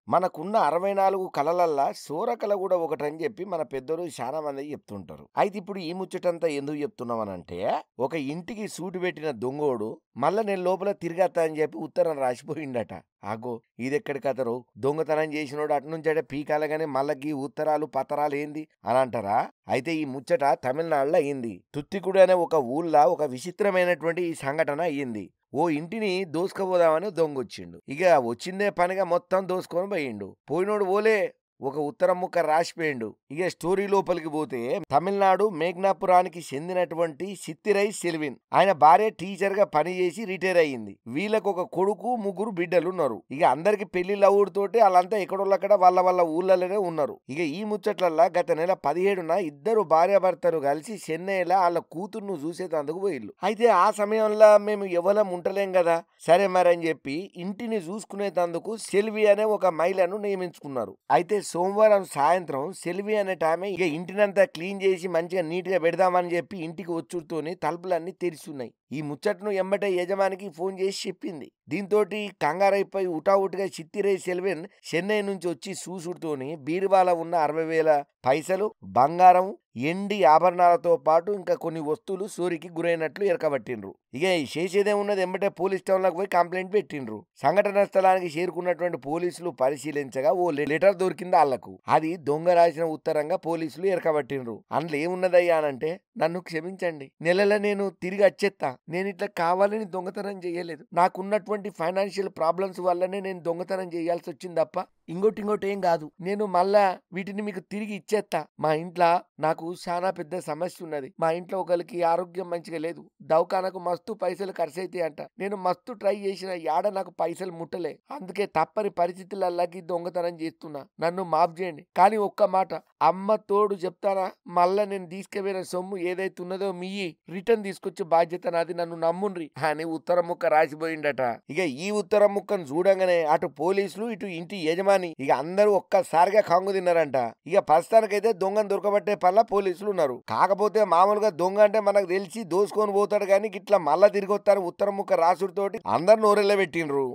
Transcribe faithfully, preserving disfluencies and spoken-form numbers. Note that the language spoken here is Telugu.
మనకున్న అరవై నాలుగు కళలల్లా సోరకళ గూడా ఒకటని జెప్పి మన పెద్దలు చాలా మంది చెప్తుంటారు. అయితే ఇప్పుడు ఈ ముచ్చటంతా ఎందుకు చెప్తున్నామనంటే, ఒక ఇంటికి సూటి పెట్టిన దొంగోడు మళ్ళా నేను లోపల తిరిగత్తా అని జెప్పి ఉత్తరం రాసిపోయిండట. అగో ఇదెక్కడి కథరో! దొంగతనం చేసినోడు అటునుంచటే పీకాలే గాని మళ్ళా గీ ఉత్తరాలు, పత్రాలు ఏంది అనంటారా? అయితే ఈ ముచ్చట తమిళనాడులో అయింది. తుత్తికుడి అనే ఒక ఊళ్ళ ఒక విచిత్రమైనటువంటి ఈ సంఘటన అయ్యింది. ఓ ఇంటిని దోసుకపోదామని దొంగొచ్చిండు. ఇక వచ్చిందే పనిగా మొత్తం దోసుకొని పోయిండు. పోయినోడు ఓలే ఒక ఉత్తరం ముక్క రాసిపోయిండు. ఇక స్టోరీ లోపలికి పోతే తమిళనాడు మేఘ్నాపురానికి చెందినటువంటి సిత్తిరై సెల్విన్ ఆయన భార్య టీచర్ గా పనిచేసి రిటైర్ అయ్యింది. వీళ్ళకు ఒక కొడుకు ముగ్గురు బిడ్డలు ఉన్నారు. ఇక అందరికి పెళ్లిళ్ళు అవుడుతోటి వాళ్ళంతా ఎక్కడోళ్ళక్కడ వాళ్ళ వాళ్ళ ఊళ్ళలోనే ఉన్నారు. ఇక ఈ ముచ్చట్లల్లా గత నెల పదిహేడున ఇద్దరు భార్యాభర్తలు కలిసి చెన్నైలో వాళ్ళ కూతుర్ను చూసేటందుకు పోయిళ్ళు. అయితే ఆ సమయంలో మేము ఎవరం ఉంటలేం కదా, సరే మరి అని చెప్పి ఇంటిని చూసుకునేటందుకు సెల్వి అనే ఒక మహిళను నియమించుకున్నారు. అయితే సోమవారం సాయంత్రం సెల్వి అనే ఆమె ఇక ఇంటినంతా క్లీన్ చేసి మంచిగా నీట్ గా పెడదామని చెప్పి ఇంటికి వచ్చుడుతోని తలుపులన్నీ తెరిచున్నాయి. ఈ ముచ్చట్ను ఎంబటే యజమానికి ఫోన్ చేసి చెప్పింది. దీంతో కంగారైపోయి ఉటావుటిగా చిత్తిరై సెల్వెన్ చెన్నై నుంచి వచ్చి చూసుడుతోని బీరువాల ఉన్న అరవై వేల పైసలు బంగారం ఎండి ఆభరణాలతో పాటు ఇంకా కొన్ని వస్తువులు చోరీకి గురైనట్లు ఎరకబట్టిండ్రు. ఇక చేసేదే ఉన్నది ఎంబటే పోలీస్ స్టేషన్లకు పోయి కంప్లైంట్ పెట్టిండ్రు. సంఘటన స్థలానికి చేరుకున్నటువంటి పోలీసులు పరిశీలించగా ఓ లెటర్ దొరికింది వాళ్లకు. అది దొంగ రాసిన ఉత్తరంగా పోలీసులు ఎరకబట్టిండ్రు. అందులో ఏమున్నదయ్యా అనంటే, నన్ను క్షమించండి, నెలలో నేను తిరిగి వచ్చేస్తా, నేను ఇట్లా కావాలని దొంగతనం చేయలేదు, నాకున్నటువంటి ఫైనాన్షియల్ ప్రాబ్లమ్స్ వల్లనే నేను దొంగతనం చేయాల్సి వచ్చింది తప్ప ఇంకోటి ఇంకోటి ఏం కాదు, నేను మళ్ళా వీటిని మీకు తిరిగి ఇచ్చేస్తా. మా ఇంట్లో నాకు చాలా పెద్ద సమస్య ఉన్నది, మా ఇంట్లో ఒకరికి ఆరోగ్యం మంచిగా లేదు, దవాఖానకు మస్తు పైసలు ఖర్చు అయితే అంట, నేను మస్తు ట్రై చేసిన యాడ నాకు పైసలు ముట్టలే, అందుకే తప్పని పరిస్థితులకి దొంగతనం చేస్తున్నా, నన్ను మాఫ్ చేయండి. కానీ ఒక్క మాట, అమ్మ తోడు చెప్తానా, మళ్ళా నేను తీసుకుపోయిన సొమ్ము ఏదైతే ఉన్నదో మీ రిటర్న్ తీసుకొచ్చే బాధ్యత నాది, నన్ను నమ్ముండ్రి అని ఉత్తరం ముక్క రాసిపోయిండట. ఇక ఈ ఉత్తరం ముక్కను చూడంగానే అటు పోలీసులు ఇటు ఇంటి యజమాని ఇక అందరూ ఒక్కసారిగా కాంగు తిన్నారంట. ఇక ప్రస్తుతానికైతే దొంగను దొరకబట్టే పనుల పోలీసులు ఉన్నారు. కాకపోతే మామూలుగా దొంగ అంటే మనకు తెలిసి దోసుకొని పోతాడు కానీ ఇట్లా మళ్ళా తిరిగి వస్తారు ఉత్తరం ముక్క రాసుడితోటి అందరు నోరెళ్ళ పెట్టిండ్రు.